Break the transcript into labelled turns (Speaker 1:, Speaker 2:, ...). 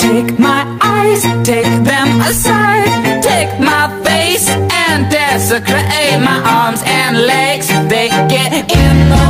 Speaker 1: Take my eyes, take them aside. Take my face and desecrate my arms and legs. They get in the